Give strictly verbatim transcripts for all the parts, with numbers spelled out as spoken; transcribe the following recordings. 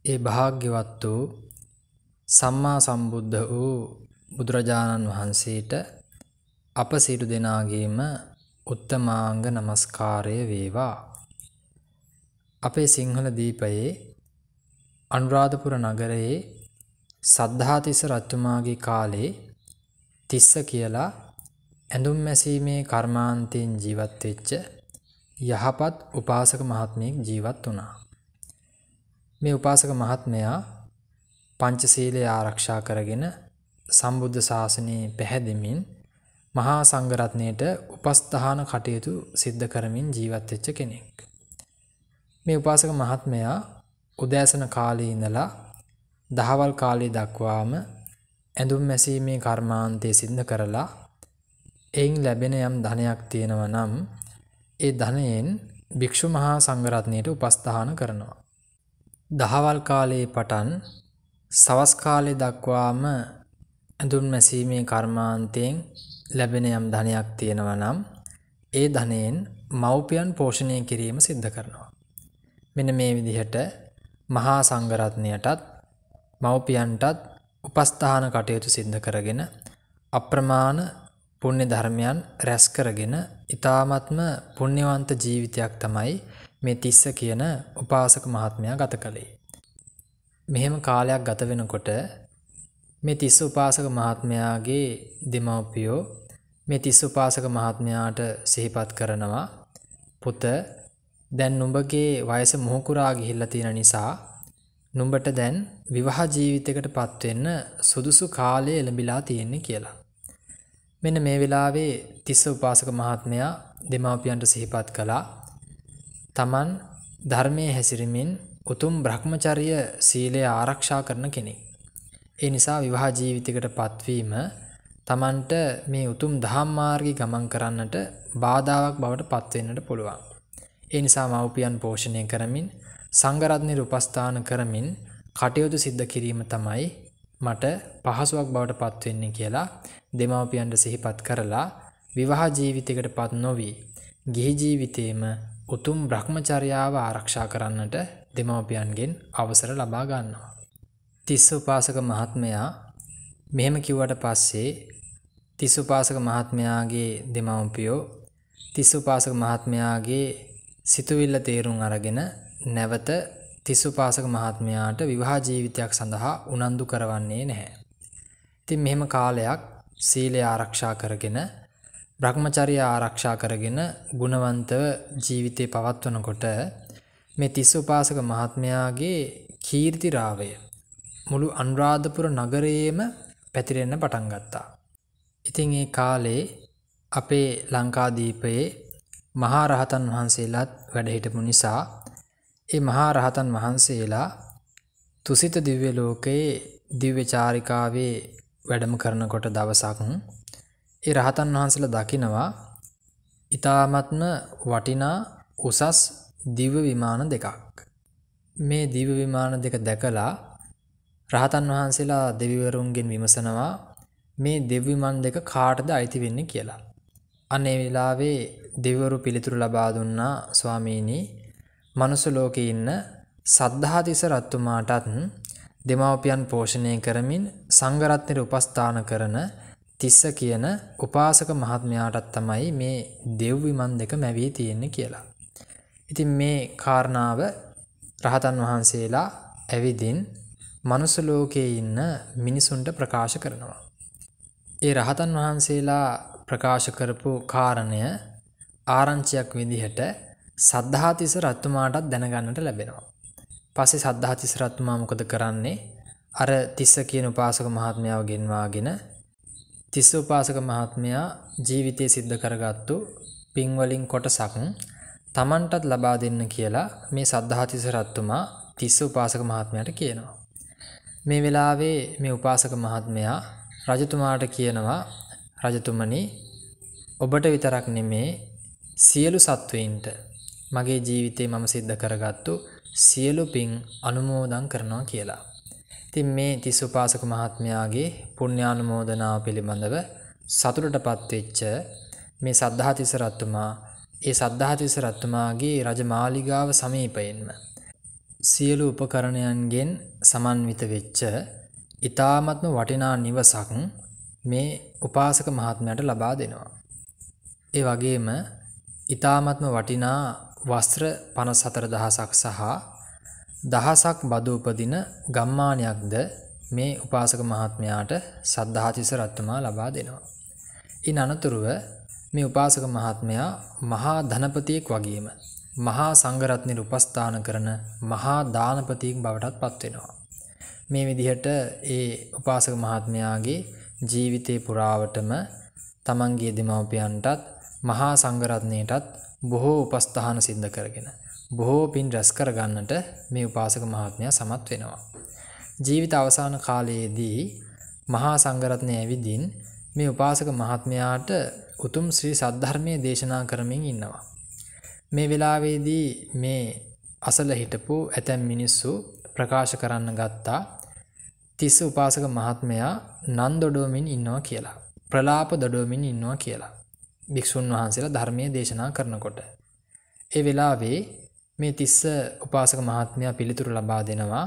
ඒ භාග්‍යවත් වූ සම්මා සම්බුද්ධ වූ බුදුරජාණන් වහන්සේට අප සියලු දෙනාගේම උත්තමාංග නමස්කාරය වේවා. අපේ සිංහල දීපයේ අනුරාධපුර නගරයේ සද්ධාතිස්ස රජතුමාගේ කාලේ තිස්ස කියලා ඇඳුම් මැසීමේ කර්මාන්තයෙන් ජීවත් වෙච්ච යහපත් උපාසක මහත්මයෙක් ජීවත් වුණා. මේ උපාසක මහත්මයා පංචශීලය ආරක්ෂා කරගෙන සම්බුද්ධ ශාසනයේ පැහැදෙමින් මහා සංඝරත්නයට උපස්ථාන කටයුතු සිද්ධ කරමින් ජීවත් වෙච්ච කෙනෙක්. මේ උපාසක මහත්මයා උදෑසන කාලේ ඉඳලා දහවල් කාලේ දක්වාම ඇඳුම් මැසීමේ කර්මාන්තය සිද්ධ කරලා එයින් ලැබෙන යම් ධනයක් තියෙනවා නම් ඒ ධනයෙන් භික්ෂු මහා සංඝරත්නයට උපස්ථාන කරනවා. දහවල් කාලේ පටන් සවස් කාලේ දක්වාම ඇඳුම් මැසීමේ කර්මාන්තයෙන් ලැබෙන යම් ධනයක් තියෙනවා නම් ඒ ධනයෙන් මව්පියන් පෝෂණය කිරීම සිද්ධ කරනවා. මෙන්න මේ විදිහට මහා සංඝරත්නයටත් මව්පියන්ටත් උපස්ථාන කටයුතු සිද්ධ කරගෙන අප්‍රමාණ පුණ්‍ය ධර්මයන් රැස් කරගෙන ඊ타ත්ම පුණ්‍යවන්ත ජීවිතයක් තමයි මේ තිස්ස කියන උපාසක මහත්මයා ගත කළේ. මෙහෙම කාලයක් ගත වෙනකොට මේ තිස්ස උපාසක මහත්මයාගේ දෙමව්පියෝ මේ තිස්ස උපාසක මහත්මයාට සිහිපත් කරනවා, පුත දැන් නුඹගේ වයස මොහුකුරා ගිහිල්ලා තියෙන නිසා නුඹට දැන් විවාහ ජීවිතයකටපත් වෙන්න සුදුසු කාලය ලැබිලා තියෙන්නේ කියලා. මෙන්න මේ වෙලාවේ තිස්ස උපාසක මහත්මයා දෙමාපියන්ට සිහිපත් කළා. තමන් ධර්මයේ හැසිරෙමින් උතුම් බ්‍රහ්මචර්ය සීලය ආරක්ෂා කරන කෙනෙක්. ඒ නිසා විවාහ ජීවිතයකටපත් වීම තමන්ට මේ උතුම් ධම්ම මාර්ගී ගමන් කරන්නට බාධාවක් බවට පත් වෙන්නට පුළුවන්. ඒ නිසා මව්පියන් පෝෂණය කරමින් සංඝරත්නයේ උපස්ථාන කරමින් කටයුතු සිද්ධ කිරීම තමයි මට පහසුවක් බවට පත් වෙන්නේ කියලා දෙමාපියන්ට සිහිපත් කරලා විවාහ ජීවිතයකටපත් නොවි ගිහි ජීවිතේම උතුම් බ්‍රහ්මචර්යාව ආරක්ෂා කරන්නට දෙමාපියන්ගෙන් අවසර ලබා ගන්නවා. තිස්ස උපාසක මහත්මයා මෙහෙම කිව්වට පස්සේ තිස්ස උපාසක මහත්මයාගේ දෙමාපියෝ තිස්ස උපාසක මහත්මයාගේ සිතුවිල්ල තේරුම් අරගෙන නැවත තිස්ස උපාසක මහත්මයාට විවාහ ජීවිතයක් සඳහා උනන්දු කරවන්නේ නැහැ. ඉතින් මෙහෙම කාලයක් සීලය ආරක්ෂා කරගෙන බ්‍රහ්මචර්ය ආරක්ෂා කරගෙන ගුණවන්තව ජීවිතේ පවත්වනකොට මේ තිස්ස උපාසක මහත්මයාගේ කීර්තිරාවය මුළු අනුරාධපුර නගරයේම පැතිරෙන්න පටන් ගත්තා. ඉතින් ඒ කාලේ අපේ ලංකාදීපයේ මහා රහතන් වහන්සේලාත් වැඩ හිටපු නිසා ඒ මහා රහතන් වහන්සේලා තුසිත දිව්‍ය ලෝකයේ දිව්‍ය චාරිකාවේ වැඩම කරනකොට දවසක් ඒ රහතන් වහන්සේලා දකිනවා ඊ타ත්ම වටිනා උසස් දිව්‍ය විමාන දෙකක්. මේ දිව්‍ය විමාන දෙක දැකලා රහතන් වහන්සේලා දෙවිවරුන්ගෙන් විමසනවා මේ දිව්‍ය විමාන දෙක කාටද අයිති වෙන්නේ කියලා. අනේ වෙලාවේ දෙවිවරු පිළිතුරු ලබා දුන්නා, ස්වාමීනි මනුස්ස ලෝකේ ඉන්න සද්ධාතිස්ස රජතුමාටත් දෙමාපියන් පෝෂණය කරමින් සංඝරත්නයේ උපස්ථාන කරන තිස්ස කියන උපාසක මහත්මයාටත් තමයි මේ දෙව් විමන් දෙක මැවී තියෙන්නේ කියලා. ඉතින් මේ කාරණාව රහතන් වහන්සේලා ඇවිදින් මනුස්ස ලෝකයේ ඉන්න මිනිසුන්ට ප්‍රකාශ කරනවා. ඒ රහතන් වහන්සේලා ප්‍රකාශ කරපු කාරණය ආරංචියක් විදිහට සද්ධාතිස්ස රජතුමාටත් දැනගන්නට ලැබෙනවා. පස්සේ සද්ධාතිස්ස රජතුමා මොකද කරන්නේ? අර තිස්ස කියන උපාසක මහත්මයාව ගෙන්වාගෙන තිස්ස උපාසක මහත්මයා ජීවිතේ සිද්ධ කරගත්තු පින් වලින් කොටසක් තමන්ටත් ලබා දෙන්න කියලා මේ සද්ධාතිස්ස රජතුමා තිස්ස උපාසක මහත්මයාට කියනවා. මේ වෙලාවේ මේ උපාසක මහත්මයා රජතුමාට කියනවා, රජතුමනි ඔබට විතරක් නෙමේ සියලු සත්වයින්ට මගේ ජීවිතේ මම සිද්ධ කරගත්තු සියලු පින් අනුමෝදන් කරනවා කියලා. ඉතින් මේ තිස්ස උපාසක මහත්මයාගේ පුණ්‍යානුමෝදනාව පිළිබඳව සතුටටපත් වෙච්ච මේ සද්ධාතිස්ස රජතුමා ඒ සද්ධාතිස්ස රජතුමාගේ රජමාලිගාව සමීපයෙන්ම සියලු උපකරණයන්ගෙන් සමන්විත වෙච්ච ඊ타ත්ම වටිනා නිවසක් මේ උපාසක මහත්මයාට ලබා දෙනවා. ඒ වගේම ඊ타ත්ම වටිනා වස්ත්‍ර පනස් හතර දහසක් සහ දහසක් බදු උපදින ගම්මානයක්ද මේ උපාසක මහත්මයාට සද්ධාතිස්ස රජතුමා ලබා දෙනවා. ඉන් අනතුරුව මේ උපාසක මහත්මයා මහා ධනපතියෙක් වගේම මහා සංඝරත්නයේ උපස්ථාන කරන මහා දානපතියෙක් බවටත් පත් වෙනවා. මේ විදිහට ඒ උපාසක මහත්මයාගේ ජීවිතේ පුරාවටම තමන්ගේ දෙමව්පියන්ටත් මහා සංඝරත්නයටත් බොහෝ උපස්ථාන සිද්ධ කරගෙන බොහෝ පින් රැස් කර ගන්නට මේ උපාසක මහත්මයා සමත් වෙනවා. ජීවිත අවසාන කාලයේදී මහා සංඝරත්නය ඇවිදින් මේ උපාසක මහත්මයාට උතුම් ශ්‍රී සද්ධර්මයේ දේශනා කරමින් ඉන්නවා. මේ වෙලාවේදී මේ අසල හිටපු ඇතැම් මිනිස්සු ප්‍රකාශ කරන්න ගත්තා තිස්ස උපාසක මහත්මයා නන් දොඩවමින් ඉන්නවා කියලා. ප්‍රලාප දොඩවමින් ඉන්නවා කියලා. භික්ෂුන් වහන්සේලා ධර්මයේ දේශනා කරනකොට. ඒ වෙලාවේ මේ තිස්ස උපාසක මහත්මයා පිළිතුරු ලබා දෙනවා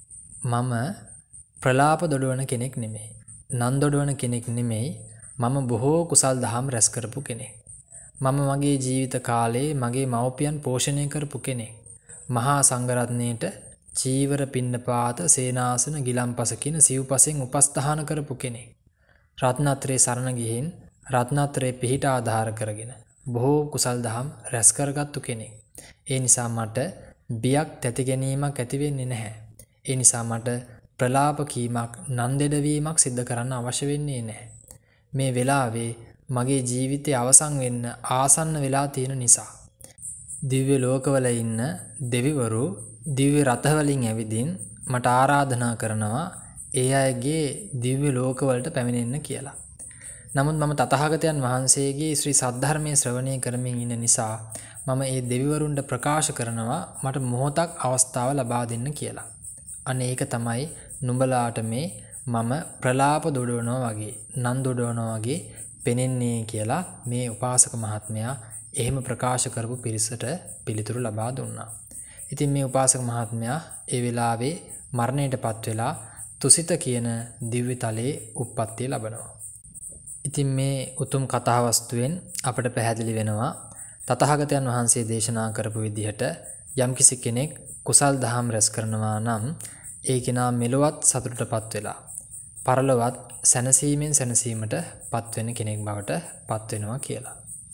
මම ප්‍රලාප දොඩවන කෙනෙක් නෙමෙයි. නන් දොඩවන කෙනෙක් නෙමෙයි. මම බොහෝ කුසල් දහම් රැස් කරපු කෙනෙක්. මම මගේ ජීවිත කාලේ මගේ මව්පියන් පෝෂණය කරපු කෙනෙක්. මහා සංඝරත්නයේට චීවර පිණ්ඩපාත සේනාසන ගිලම්පස කියන සිව්පසෙන් උපස්ථාන කරපු කෙනෙක්. රත්නත්‍රේ සරණ ගිහින් රත්නත්‍රේ පිහිට ආධාර කරගෙන බොහෝ කුසල් දහම් රැස් කරගත්තු කෙනෙක්. ඒ නිසා මට බියක් තැති ගැනීමක් ඇති වෙන්නේ නැහැ. ඒ නිසා මට ප්‍රලාප කීමක් නන්දෙඩ වීමක් සිද්ධ කරන්න අවශ්‍ය වෙන්නේ නැහැ. මේ වෙලාවේ මගේ ජීවිතය අවසන් වෙන්න ආසන්න වෙලා තියෙන නිසා දිව්‍ය ලෝකවල ඉන්න දෙවිවරු දිව්‍ය රථවලින් ඇවිදින් මට ආරාධනා කරනවා ඒ අයගේ දිව්‍ය ලෝකවලට පැමිණෙන්න කියලා. නමුත් මම තථාගතයන් වහන්සේගේ ශ්‍රී සද්ධර්මයේ ශ්‍රවණය කරමින් ඉන්න නිසා මම ඒ දෙවිවරුන්ට ප්‍රකාශ කරනවා මට මොහොතක් අවස්ථාව ලබා දෙන්න කියලා. අනේ ඒක තමයි නුඹලාට මේ මම ප්‍රලාප දොඩවනවා වගේ නන් දොඩවනවා වගේ පෙනෙන්නේ කියලා මේ උපාසක මහත්මයා එහෙම ප්‍රකාශ කරපු පිරිසට පිළිතුරු ලබා දුන්නා. ඉතින් මේ උපාසක මහත්මයා ඒ වෙලාවේ මරණයටපත් වෙලා තුසිත කියන දිව්‍ය තලයේ උප්පත්තිය ලබනවා. ඉතින් මේ උතුම් කතා වස්තුවෙන් අපට පැහැදිලි වෙනවා තථාගතයන් වහන්සේ දේශනා කරපු විදිහට යම්කිසි කෙනෙක් කුසල් දහම් රැස් කරනවා නම් ඒ කෙනා මෙලොවත් සතුටටපත් වෙලා පරලොවත් සැනසීමෙන් සැනසීමට පත් වෙන කෙනෙක් බවට පත් වෙනවා කියලා.